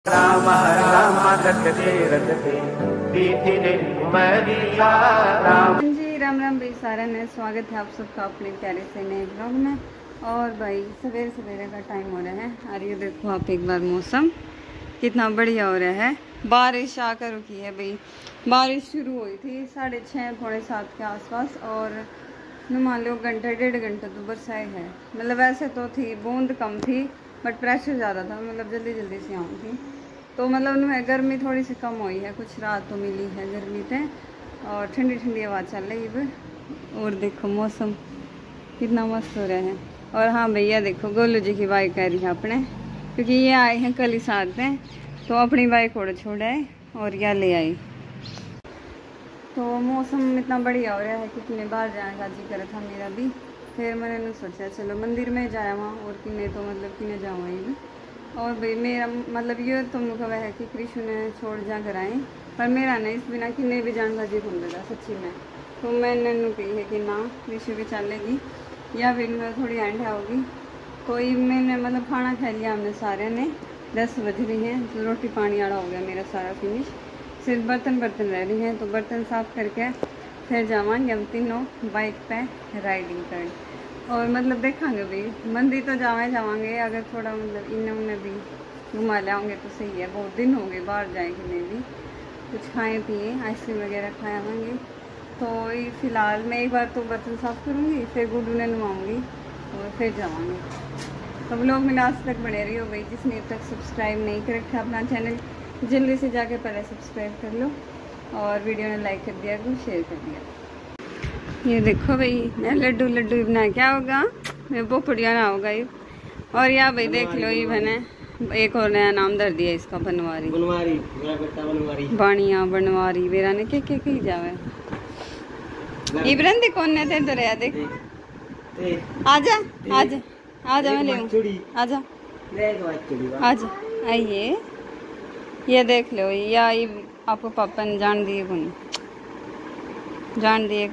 राम राम रटते रटते बीती दिन उमरिया राम जी। राम राम भाई सारा ने स्वागत है आप सबका अपने प्यारे से नए ब्लॉग में। और भाई सवेरे सवेरे का टाइम हो रहा है और ये देखो आप एक बार मौसम कितना बढ़िया हो रहा है। बारिश आकर रुकी है भाई। बारिश शुरू हुई थी 6:30 पौने 7 के आसपास और मान लो घंटा डेढ़ घंटा तो बरसाई है। मतलब वैसे तो थी बूंद कम थी बट प्रेशर ज़्यादा था। मतलब जल्दी जल्दी से आऊँ थी तो मतलब उन्हें गर्मी थोड़ी सी कम हुई है, कुछ राहत तो मिली है गर्मी से और ठंडी ठंडी हवा चल रही है। और देखो मौसम कितना मस्त हो रहा है। और हाँ भैया देखो गोलू जी की बाइक आ रही है अपने, क्योंकि ये आए हैं कल ही साथ में तो अपनी बाइक और छोड़ाए और यह ले आई। तो मौसम इतना बढ़िया हो रहा है कि किन्हें बाहर जाने का जी करा था मेरा भी। फिर मैंने सोचा चलो मंदिर में जाया वहाँ और किन्हें तो मतलब किन्हें जाऊँ भी। और भाई मेरा मतलब ये तो मुझे वह है कि कृष्ण ने छोड़ जा कर आए पर मेरा नहीं, इस बिना किन्हें भी जान का जी खुल रहा सच्ची में। तो मैंने कही है कि ना कृष्ण भी चलेगी या फिर मैं थोड़ी एंड होगी। तो मैंने मतलब खाना खा लिया हमने सारे ने, 10 बज रही हैं तो रोटी पानी आड़ा हो गया मेरा सारा फिनिश। सिर्फ बर्तन रह रही हैं तो बर्तन साफ़ करके फिर जावांगे हम तीनों बाइक पे राइडिंग कर। और मतलब देखेंगे भाई मंदिर तो जावांगे अगर थोड़ा मतलब इन्हें उन्हें भी घुमा लाओगे तो सही है। बहुत दिन हो गए बाहर जाएंगे मैं भी कुछ खाएँ पिए आइसक्रीम वगैरह खाए आवांगे। तो फ़िलहाल मैं एक बार तो बर्तन साफ़ करूँगी फिर गुड्डू ने नवाऊँगी और फिर जावांगे। तो लोग में लास्ट तक बने रही हो भाई। जिसने अब तक सब्सक्राइब नहीं कर रखा अपना चैनल जल्दी से जाके पहले सब्सक्राइब कर लो और वीडियो ने लाइक कर दिया करो शेयर कर दिया। ये देखो भाई मैं लड्डू लड्डू बना क्या होगा मैं पोपड़िया ना होगा ये। और यहाँ भाई देख लो ये बने एक और नया नाम धर दिया इसका बनवारी बनवारी मेरा बेटा बनवारी बाणिया बनवारी बेरा ने के ही जावे इब्रन कौन ने थे तो रहा देख आजा आजा आजा मैं ले आजा आजा आइए। ये देख लो या ये आपको पापा ने जान दिए कौन जान दे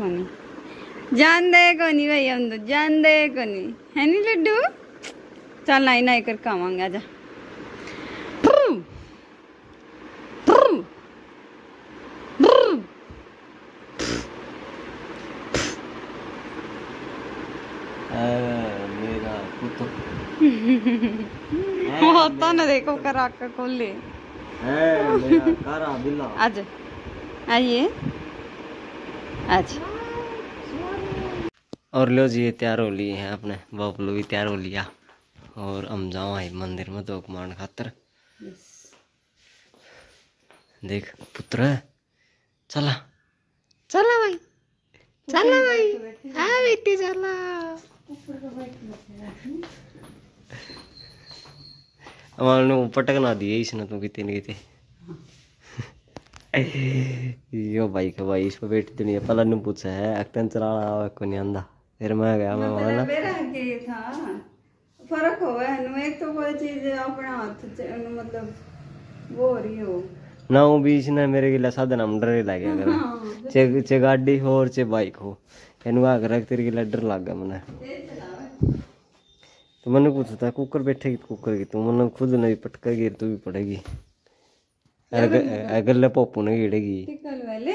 कोनी भाई हम तो जान दे कोनी है नी लड्डू। चल नहीं नहीं कर खावांगे आजा। मेरा पुत्र होता ना देखो करा कर खोल ले है मेरा कारा बिल्ला। आज आइए आज। और लो जी ये तैयार हो लिए हैं अपने बाबलू भी तैयार हो लिया और हम जाओ है मंदिर में तो कुमार खातर। देख पुत्र है चला चला भाई चला भाई हाँ बेटी चला। हमारे पटक ना दिए इसने तो कितने न कितने यो भाई का भाई इस पर बैठ तो नहीं पहला नहीं पूछा है अक्टन चलाना को नहीं आंदा। फिर मैं गया मैं वहां मेरा के था फर्क हो है एक तो कोई चीज अपना हाथ मतलब वो हो रही हो ना वो बीच ने मेरे गिला साधन हम डर लग गया कर चे गाड़ी हो और चे बाइक हो एनु आ कर तेरे गिला डर लग गया मने। तो मैंने पूछा था कुकर बैठेगी तो कुकर की तू मैंने खुद नहीं पटकर गिर तू भी पड़ेगी अगले पोपू ने गिरेगी टिकल वाले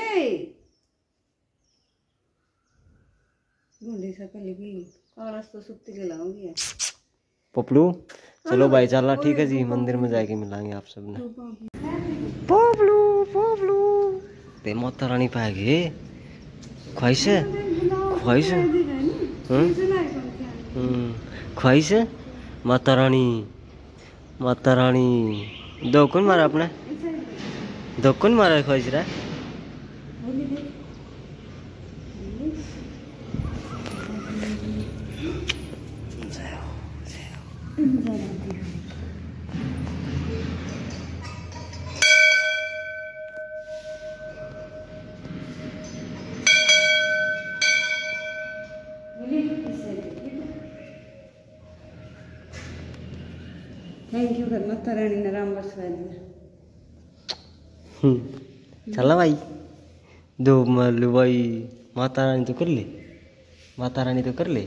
गुंडी सा कलेगी और तो सुत्ती के लाऊंगी पोपलू। चलो भाई चलना ठीक है जी मंदिर में जाके मिलांगे आप सब ने। पोपलू पोपलू ते माता रानी पाएगी ख्वाहिश है ख्वाहिश ख्वाहिश है माता रानी दो कौन मारा अपने दो कौन मारा ख्वाहिश रहा थैंक यू कर माता रानी ने राम बसवा दिया। चला भाई दो मल्लू भाई माता रानी तो कर ले माता रानी तो कर ले।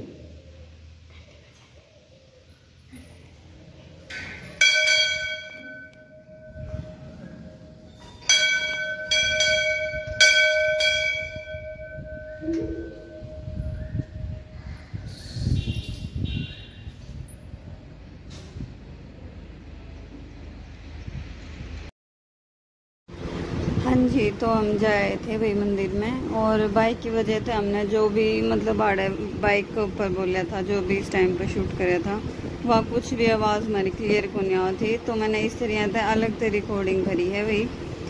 हाँ जी, तो हम जाए थे भाई मंदिर में, और बाइक की वजह से हमने जो भी मतलब आड़े बाइक के ऊपर बोला था, जो भी इस टाइम पर शूट कराया था, वहाँ कुछ भी आवाज़ हमारी क्लियर को नहीं आ थी। तो मैंने इस तरह से अलग से रिकॉर्डिंग करी है भाई।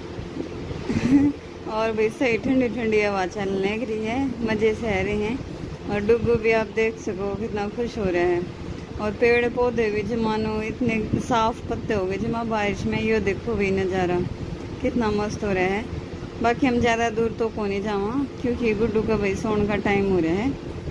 और भाई सही ठंडी ठंडी हवा चलने लग रही है, मज़े से आ रहे हैं। और डुग्गू भी आप देख सको कितना खुश हो रहा है। और पेड़ पौधे भी जमानो इतने साफ पत्ते हो गए जमा बारिश में। यो देखो भी नज़ारा कितना मस्त हो रहा है। बाकी हम ज़्यादा दूर तो को नहीं जावा, क्योंकि गुड्डू का भाई सोने का टाइम हो रहा है।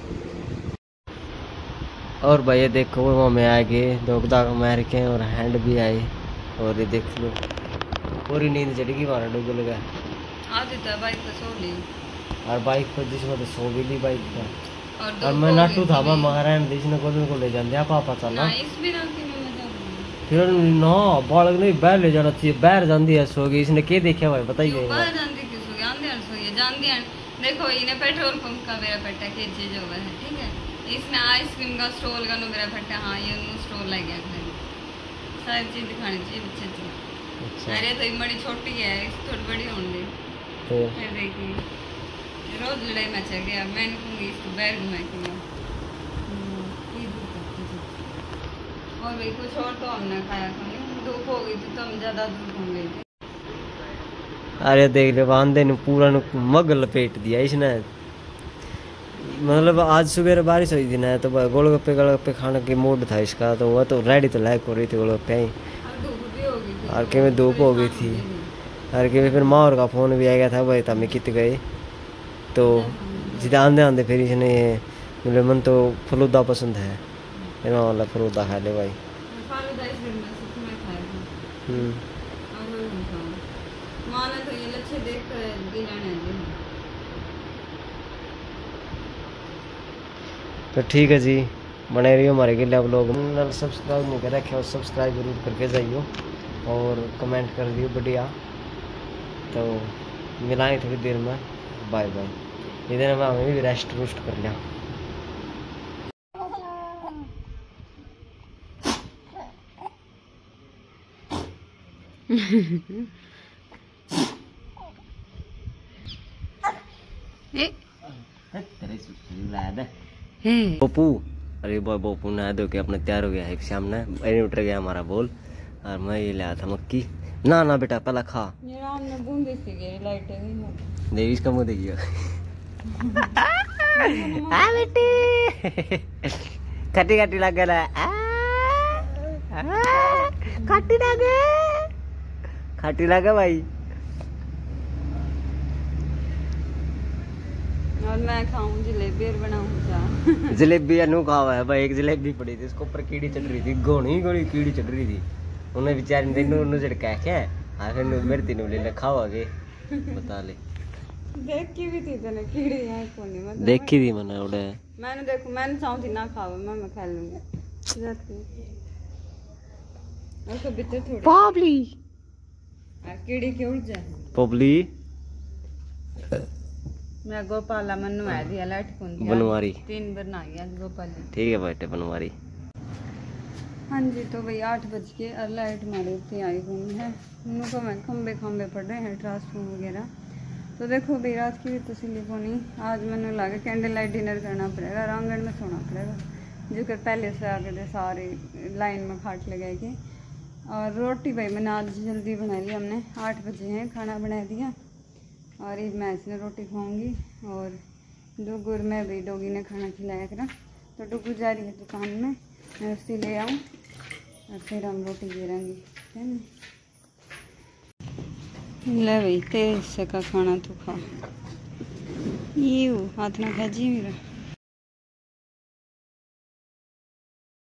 और भाई ये देखो वो में आ गए दोगदा मार के, और हैंड भी आए। और ये देख लो पूरी नींद चढ़ गई हमारा डुग्गू लगा। आज तो बाइक पर सो ली, और बाइक पर जिसमें तो सो भी ली बाइक पर। और मैं नाटू था मैं महारायण जिसने को ले जाते पापा चलना फिर ना बालक नहीं बहर ले जाना चाहिए, बहर जाती है सो गई। इसने क्या देखा भाई बताइए। देखो इन्हें पेट्रोल पंप का मेरा पट्टा के चीज होगा है, ठीक है। इसने आइसक्रीम का स्टॉल का मेरा पट्टा, हाँ ये स्टॉल लग गया घर, सारी चीज दिखानी चाहिए बच्चे को। अच्छा अरे तो बड़ी छोटी है, इस थोड़ी बड़ी होंगी। तो फिर देखिए रोज लड़ाई मचा गया, मैंने कहूँगी इसको बैर घुमा के। और भाई कुछ और तो हमने खाया था, धूप हो गई थी तो हम ज़्यादा धूप हो गई थी। अरे देख ले बांधे ने पूरा मग लपेट दिया इसने। मतलब आज सुबह बारिश हुई थी ना, तो गोलगप्पे खाने के मूड था इसका, तो वह तो रेडी तो लायक हो रही थी गोलगप्पे ही। और के में धूप हो गई थी, और के फिर माँ और का फोन भी आ गया था भाई, तब मैं कित गए तो जिदा आंदे आंदे फिर इसने बोले मन तो फलूदा पसंद है, फिर माँ वाला फलूदा खा ले भाई। तो ठीक है जी, बने रहिए हमारे के लिए। आप लोग सब्सक्राइब नहीं कर रखे हो, सब्सक्राइब जरूर करके जाइयो और कमेंट कर दियो बढ़िया। तो मिलाएं थोड़ी देर में, बाय बाय। इधर में हमें भी रेस्ट रूस्ट कर लिया। बोपू, अरे बॉय बोपू नहा धो के अपने तैयार हो गया है, सामने उठ गया हमारा बोल। और मैं ये लाया था मक्की। ना ना बेटा पहला खा, देवीश का मुँह देखिए। खट्टी खट्टी लग गया, खट्टी लगे भाई। और मैं खाऊं जलेबी और बनाऊं जलेबी अनु खावा है भाई। एक जलेबी पड़ी थी, उसके ऊपर कीड़ी चढ़ रही थी, घोड़ी घोड़ी कीड़ी चढ़ रही थी। उन्हें बेचारी ने झड़का क्या हाँ फिर मेरे तीनों ले खाओ आगे बता ले। देखी भी थी तने कीड़ी है कोनी, मतलब देखी थी मैंने उड़े। मैंने देखो मैंने चाहूं थी ना खावा, मैं खा लूंगी जाती। उसको भीतर थोड़ी पॉपली कीड़ी के उड़ जाए पॉपली। मैं गोपाला मन्नू आ दिया लाइट कौन बनवारी 3 बार ना गया गोपाली। ठीक है बेटे बनवारी। हाँ जी, तो भाई 8 बज के और लाइट हमारे इतनी आई हुई है, उनको मैं खम्बे पड़ रहे हैं ट्रांसफॉर्म वगैरह। तो देखो भाई रात की भी तसली को नहीं, आज मैंने लगा कैंडल लाइट डिनर करना पड़ेगा, आंगन में सोना पड़ेगा, जो पहले से आगे थे सारे लाइन में खाट लगाए के। और रोटी भाई मैंने आज जल्दी बना ली, हमने 8 बजे हैं खाना बना दिया। और एक मैं इसने रोटी खाऊंगी, और डुगुर में भी डोगी ने खाना खिलाया करा। तो डुगू जा रही है दुकान में, मैं उससे ले आऊँ और फिर हम रोटी गिराएंगे, है ना। ले भाई तेरे हिस्से का खाना तो खा, यू हाथ ना खा जी मेरा।